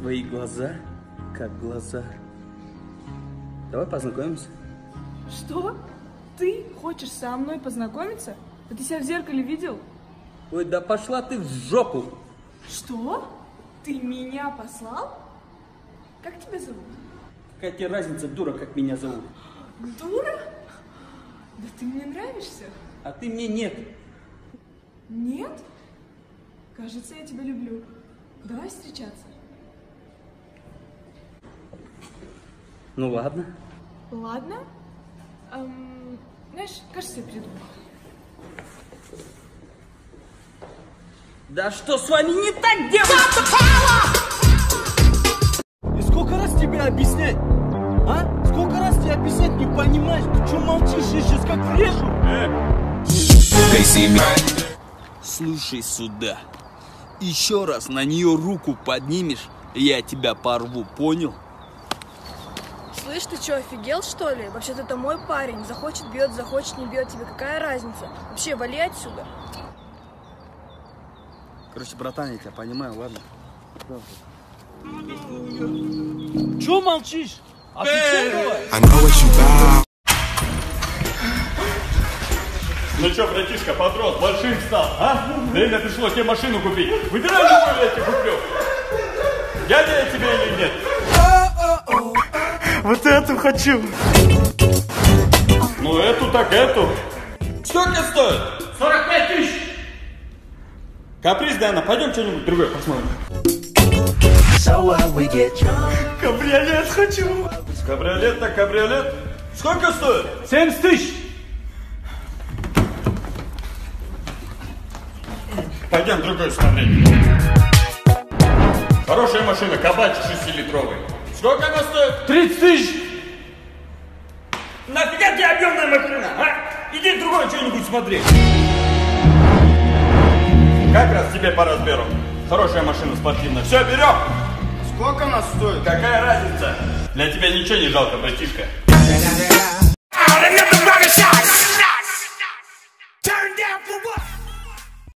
Твои глаза, как глаза. Давай познакомимся. Что? Ты хочешь со мной познакомиться? А ты себя в зеркале видел? Ой, да пошла ты в жопу. Что? Ты меня послал? Как тебя зовут? Какая тебе разница, дура, как меня зовут? Дура? Да ты мне нравишься. А ты мне нет. Нет? Кажется, я тебя люблю. Давай встречаться. Ну ладно. Ладно. Знаешь, кажется, я придумала. Да что с вами не так, девушка? И сколько раз тебе объяснять? А? Сколько раз тебе объяснять, не понимаешь? Ты что молчишь? Я сейчас как врежу. Слушай сюда. Еще раз на нее руку поднимешь, я тебя порву, понял? Слышь, ты что, офигел, что ли? Вообще-то это мой парень. Захочет бьет, захочет не бьет. Тебе какая разница? Вообще, вали отсюда. Короче, братан, я тебя понимаю, ладно? Че молчишь? Отвечай давай. Ну что, братишка, подрос, большим стал, а? Время пришло тебе машину купить. Выбирай, какую я тебе куплю. Дядя я тебе или нет? Вот эту хочу. Ну эту так эту. Сколько стоит? 45 тысяч. Каприз, Дана, пойдем что-нибудь другое посмотрим. Кабриолет хочу. Кабриолет так кабриолет. Сколько стоит? 70 тысяч. Пойдем другой смотреть. Хорошая машина, кабачи 6-литровый. Сколько она стоит? 30 тысяч. Нафига тебе объемная машина, а? Иди другое что-нибудь смотри. Как раз тебе по размеру. Хорошая машина спортивная. Все, берем. Сколько она стоит? Какая разница? Для тебя ничего не жалко, братишка. Out in the